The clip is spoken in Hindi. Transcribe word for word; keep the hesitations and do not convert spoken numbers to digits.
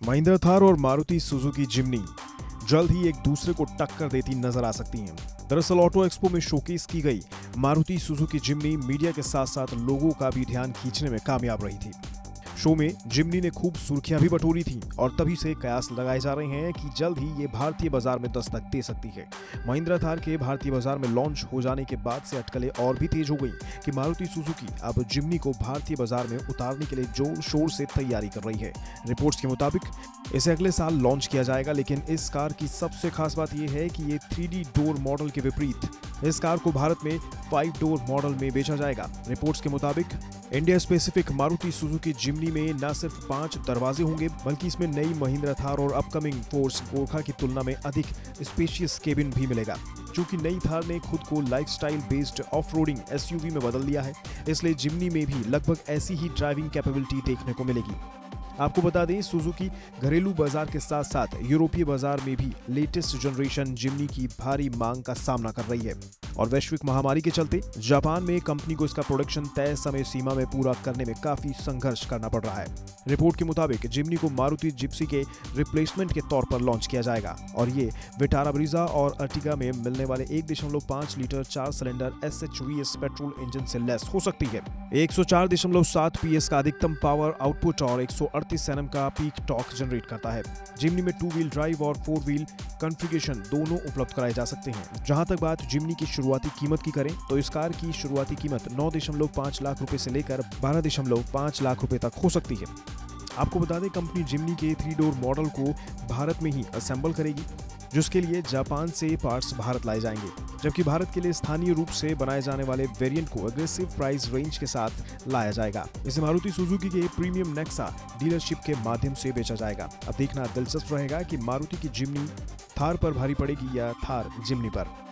महिंद्रा थार और मारुति सुजुकी जिम्नी जल्द ही एक दूसरे को टक्कर देती नजर आ सकती हैं। दरअसल ऑटो एक्सपो में शोकेस की गई मारुति सुजुकी जिम्नी मीडिया के साथ साथ लोगों का भी ध्यान खींचने में कामयाब रही थी। शो में जिम्नी ने खूब सुर्खियां भी बटोरी थी और तभी से कयास लगाए जा रहे हैं कि जल्द ही ये भारतीय बाजार में दस्तक दे सकती है। महिंद्रा थार के भारतीय बाजार में लॉन्च हो जाने के बाद से अटकलें और भी तेज हो गई कि मारुति सुजुकी अब जिम्नी को भारतीय बाजार में उतारने के लिए जोर शोर से तैयारी कर रही है। रिपोर्ट्स के मुताबिक इसे अगले साल लॉन्च किया जाएगा, लेकिन इस कार की सबसे खास बात यह है कि ये थ्री डी डोर मॉडल के विपरीत इस कार को भारत में फाइव डोर मॉडल में बेचा जाएगा। रिपोर्ट्स के मुताबिक India specific Maruti Suzuki Jimny में न सिर्फ पांच दरवाजे होंगे, बल्कि इसमें नई महिंद्रा थार और अपकमिंग फोर्स गोरखा की तुलना में अधिक स्पेशियस केबिन भी मिलेगा। चूंकि नई थार ने खुद को लाइफस्टाइल बेस्ड ऑफ-रोडिंग एसयूवी में बदल दिया है, इसलिए जिम्नी में भी लगभग ऐसी ही ड्राइविंग कैपेबिलिटी देखने को मिलेगी। आपको बता दें, सुजुकी घरेलू बाजार के साथ साथ यूरोपीय बाजार में भी लेटेस्ट जनरेशन जिम्नी की भारी मांग का सामना कर रही है और वैश्विक महामारी के चलते जापान में कंपनी को इसका प्रोडक्शन तय समय सीमा में पूरा करने में काफी संघर्ष करना पड़ रहा है। रिपोर्ट के मुताबिक जिम्नी को मारुति जिप्सी के रिप्लेसमेंट के तौर पर लॉन्च किया जाएगा और ये विटारा ब्रीजा और अर्टिगा में मिलने वाले एक दशमलव पाँच लीटर चार cylinder S H V S petrol engine से लेस हो सकती है। एक सौ चार दशमलव सात पी एस का अधिकतम पावर आउटपुट और एक सौ अड़तीस एन एम का पीक टॉर्क जनरेट करता है। जिम्नी में टू व्हील ड्राइव और फोर व्हील कॉन्फ़िगरेशन दोनों उपलब्ध कराए जा सकते हैं। जहां तक बात जिम्नी की शुरुआती कीमत की करें तो इस कार की शुरुआती कीमत नौ दशमलव पाँच लाख रुपए से लेकर बारह दशमलव पाँच लाख रुपए तक हो सकती है। आपको बता दें, कंपनी जिम्नी के थ्री डोर मॉडल को भारत में ही असेंबल करेगी, जिसके लिए जापान से पार्ट्स भारत लाए जाएंगे, जबकि भारत के लिए स्थानीय रूप से बनाए जाने वाले वेरिएंट को अग्रेसिव प्राइस रेंज के साथ लाया जाएगा। इसे मारुति सुजुकी के प्रीमियम नेक्सा डीलरशिप के माध्यम से बेचा जाएगा। अब देखना दिलचस्प रहेगा कि मारुति की जिम्नी थार पर भारी पड़ेगी या थार जिम्नी पर।